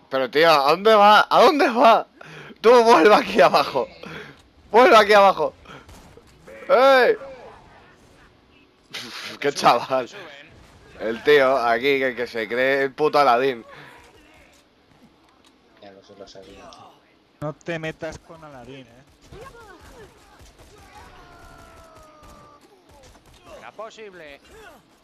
Pero tío, ¿a dónde va? ¿A dónde va? Tú vuelve aquí abajo. Vuelve aquí abajo. ¡Ey! ¡Qué chaval! El tío aquí que se cree el puto Aladín. Ya lo sabía. No te metas con Aladín, ¿Será posible